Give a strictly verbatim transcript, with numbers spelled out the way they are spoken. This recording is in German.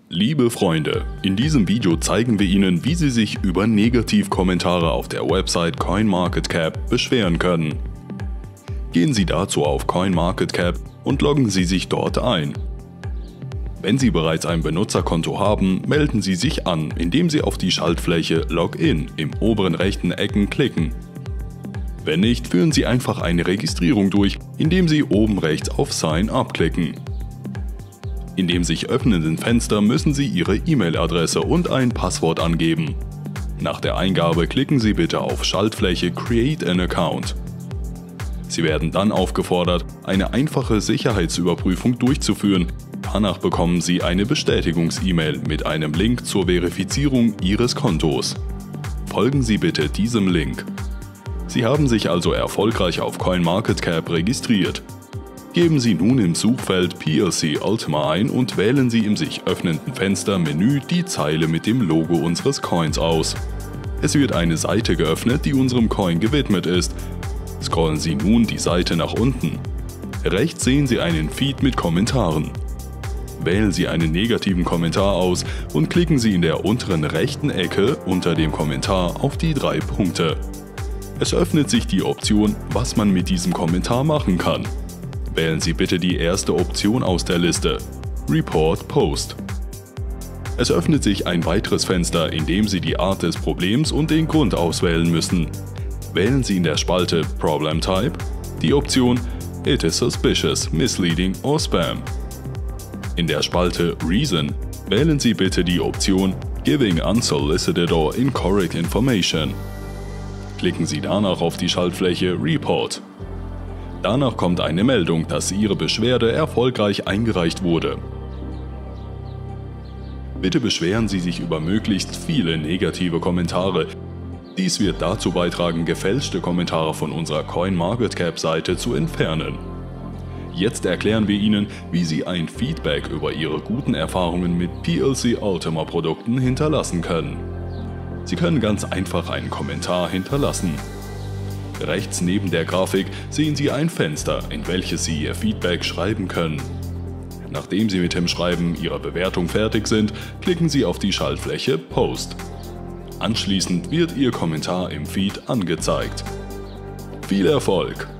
Liebe Freunde, in diesem Video zeigen wir Ihnen, wie Sie sich über Negativkommentare auf der Website CoinMarketCap beschweren können. Gehen Sie dazu auf CoinMarketCap und loggen Sie sich dort ein. Wenn Sie bereits ein Benutzerkonto haben, melden Sie sich an, indem Sie auf die Schaltfläche Login im oberen rechten Ecken klicken. Wenn nicht, führen Sie einfach eine Registrierung durch, indem Sie oben rechts auf Sign Up klicken. In dem sich öffnenden Fenster müssen Sie Ihre E-Mail-Adresse und ein Passwort angeben. Nach der Eingabe klicken Sie bitte auf Schaltfläche Create an Account. Sie werden dann aufgefordert, eine einfache Sicherheitsüberprüfung durchzuführen. Danach bekommen Sie eine Bestätigungs-E-Mail mit einem Link zur Verifizierung Ihres Kontos. Folgen Sie bitte diesem Link. Sie haben sich also erfolgreich auf CoinMarketCap registriert. Geben Sie nun im Suchfeld P L C Ultima ein und wählen Sie im sich öffnenden Fenster Menü die Zeile mit dem Logo unseres Coins aus. Es wird eine Seite geöffnet, die unserem Coin gewidmet ist. Scrollen Sie nun die Seite nach unten. Rechts sehen Sie einen Feed mit Kommentaren. Wählen Sie einen negativen Kommentar aus und klicken Sie in der unteren rechten Ecke unter dem Kommentar auf die drei Punkte. Es öffnet sich die Option, was man mit diesem Kommentar machen kann. Wählen Sie bitte die erste Option aus der Liste, Report Post. Es öffnet sich ein weiteres Fenster, in dem Sie die Art des Problems und den Grund auswählen müssen. Wählen Sie in der Spalte Problem Type die Option It is suspicious, misleading or spam. In der Spalte Reason wählen Sie bitte die Option Giving unsolicited or incorrect information. Klicken Sie danach auf die Schaltfläche Report. Danach kommt eine Meldung, dass Ihre Beschwerde erfolgreich eingereicht wurde. Bitte beschweren Sie sich über möglichst viele negative Kommentare. Dies wird dazu beitragen, gefälschte Kommentare von unserer CoinMarketCap-Seite zu entfernen. Jetzt erklären wir Ihnen, wie Sie ein Feedback über Ihre guten Erfahrungen mit P L C Ultima Produkten hinterlassen können. Sie können ganz einfach einen Kommentar hinterlassen. Rechts neben der Grafik sehen Sie ein Fenster, in welches Sie Ihr Feedback schreiben können. Nachdem Sie mit dem Schreiben Ihrer Bewertung fertig sind, klicken Sie auf die Schaltfläche Post. Anschließend wird Ihr Kommentar im Feed angezeigt. Viel Erfolg!